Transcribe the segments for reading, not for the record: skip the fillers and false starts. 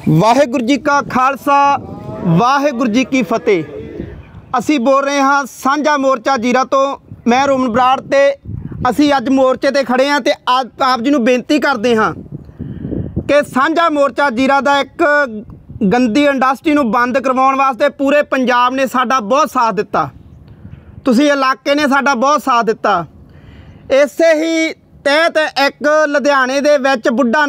वाहेगुरु जी का खालसा वाहेगुरु जी की फतेह। असी बोल रहे हाँ सांझा मोर्चा जीरा तो। मैं रोमन बराड़ ते असी अज मोर्चे ते खड़े हाँ ते आप जी नूं बेनती करते हाँ कि सांझा मोर्चा जीरा दा एक गंदी इंडस्ट्री नूं बंद करवाउण वास्ते पूरे पंजाब ने साडा बहुत साथ दिता, तुसीं इलाके ने साडा बहुत साथ दिता। इसे ही तहत एक लुधियाने दे विच बुढ़ा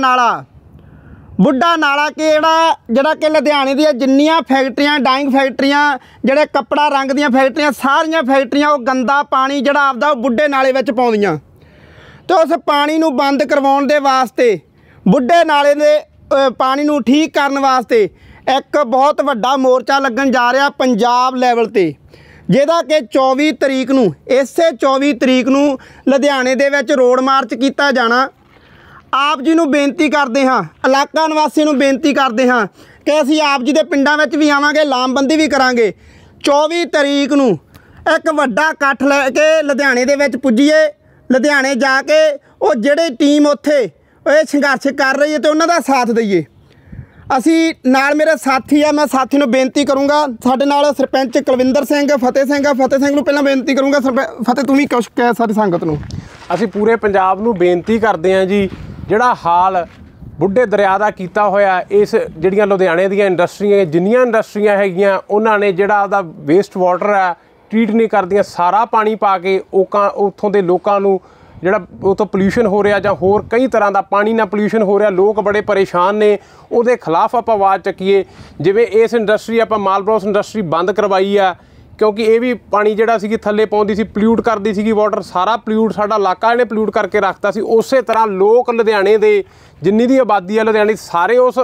नाला जिहड़ा कि लुधियाने दी जिन्नियां फैक्ट्रियां डाइंग फैक्ट्रियां जिहड़े कपड़ा रंग दियां फैक्ट्रियां सारियां फैक्ट्रियां वो गंदा पानी जिहड़ा आपदा बुढ़े नाले विच पाउंदियां। तो उस पानी नूं बंद करवाउण दे वास्ते बुढ़े नाले दे पानी नूं ठीक करन वास्ते एक बहुत वड्डा मोर्चा लगन जा रहा पंजाब लैवल ते, जिहदा कि 24 तरीक नूं इसे 24 तरीक नूं लुधियाने दे विच रोड मार्च किया जाना। आप जी नूं बेनती करते हाँ, इलाका निवासी नूं बेनती करते हाँ कि असीं आप जी दे पिंडां विच भी आवांगे, लामबंदी भी करांगे। 24 तरीक नूं एक वड्डा इकट्ठ लैके लुधियाने दे विच पुज्जीए, लुधियाने जाके वो जिहड़ी टीम उत्थे संघर्ष कर रही है तो उन्हां दा साथ दईए। असी नाल मेरे साथी है, मैं साथी नूं बेनती करूँगा, साडे नाल सरपंच कुलविंदर सिंह फतेह सिंह नूं पहलां बेनती करूँगा। फतेह तूं भी कुछ कह सारी संगत नूं। असी पूरे पंजाब नूं बेनती करते हैं जी, जिहड़ा हाल बुढ़े दरिया का किया होया, इस जिहड़ियां लुधियाने दीयां इंडस्ट्रियां जिन्नियां इंडस्ट्रियां हैगियां उन्हां ने जिहड़ा आपदा वेस्ट वाटर है ट्रीट नहीं करदियां, सारा पानी पा के उत्थों दे लोकां नूं जिहड़ा उत्थों पोल्यूशन हो रहा जां होर कई तरह का पानी ना पोल्यूशन हो रहा, लोग बड़े परेशान ने। उहदे खिलाफ आपां आवाज़ चुकीए। जिवें इस इंडस्ट्री आपां मालब्रॉस इंडस्ट्री बंद करवाई आ, क्योंकि ये भी पानी जिहड़ा सी थल्ले पाउंदी सी, पोल्यूट करदी सी वाटर, सारा पोल्यूट साडा इलाका इहने पोल्यूट करके रखता सी। उस तरह लोग लुधियाने दे जिन्नी दी आबादी है लुधियाने सारे उस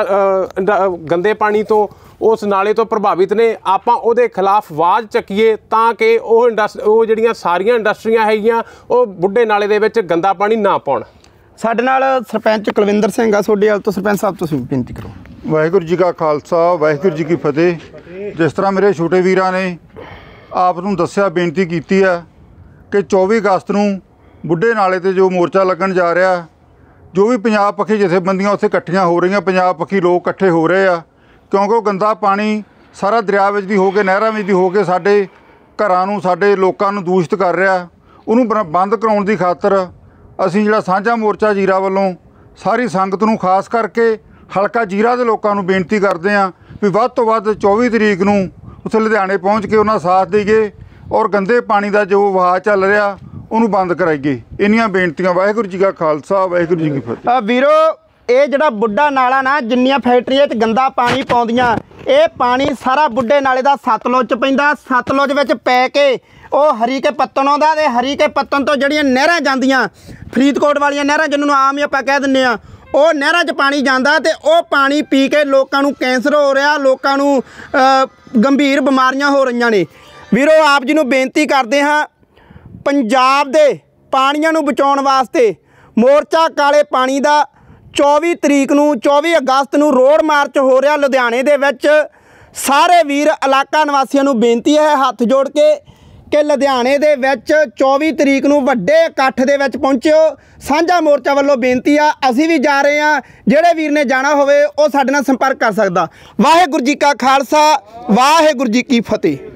गंदे पानी तो उस नाले तो प्रभावित ने। आपां उहदे खिलाफ आवाज़ चुकीए ताकि वो जिहड़ियां सारियां इंडस्ट्रियां हैगियां वो बुढ़े नाले दे विच गंदा पानी ना पाउण। साडे नाल सरपंच कुलविंदर सिंह आ, तुहाडे वाल तो सरपंच साहब तुसीं बेनती करो। वाहिगुरू जी का खालसा वाहिगुरू जी की फतेह। जिस तरह मेरे छोटे वीरां ने आप नूं दस्सिया बेनती की है कि 24 अगस्त नूं बुढ़े नाले ते जो मोर्चा लगन जा रहा, जो भी पंजाब पक्खी जथेबंदियां उत्थे इकट्ठियां हो रही, पंजाब पक्खी लोग इकट्ठे हो रहे आ, क्योंकि वो गंदा पानी सारा दरिया विच दी हो के नहरां विच दी हो के साडे घरां नूं साडे लोकां नूं दूषित कर रहा। उहनूं बंद कराउण दी खातर असीं जिहड़ा सांझा मोर्चा जीरा वालों सारी संगत नूं खास करके हलका जीरा दे लोकां नूं बेनती करदे आ भी वध तो वध 24 तरीक नूं उत्थे लुधियाने पहुँच के उन्हां साथ देईए और गंदे पानी का जो वहाव चल रहा उन्होंने बंद कराइए। इन्नियां बेनतियां। वाहिगुरू जी का खालसा वाहिगुरू जी की फतेह। वीरो ये जिहड़ा बुढ़ा नाला ना जिन्नियां फैक्ट्रियां गंदा पानी पाउंदियां, ये पानी सारा बुढ़े नाले का सतलुज च पैंदा, सतलुज विच पै के वो हरी के पत्तन आउंदा ते हरी के पत्तन तो जिहड़ियां नहरां जांदियां फरीदकोट वालियां नहरां जिन्हां आम ही आपां कह दिंदे आ, वो नहरां च पानी जांदा ते वो पानी पी के लोकां नूं कैंसर हो रहा, लोकां नूं गंभीर बीमारियां हो रही ने। वीरो आप जी नूं बेनती करते हाँ पंजाब दे पानियां नूं बचाउण वास्ते मोर्चा काले पानी दा 24 तरीक नूं 24 अगस्त नूं रोड मार्च हो रहा लुधियाने दे विच। सारे वीर इलाका निवासियों नूं बेनती है हाथ जोड़ के कि लुधियाने दे विच 24 तरीक नूं वड्डे इकट्ठ दे विच पहुंचिओ। सांझा मोर्चा वालों बेनती आ, असीं भी जा रहे हैं, जिहड़े वीर ने जाना होवे वो साडे नाल संपर्क कर सकदा। वाहिगुरू जी का खालसा वाहिगुरू जी की फतेह।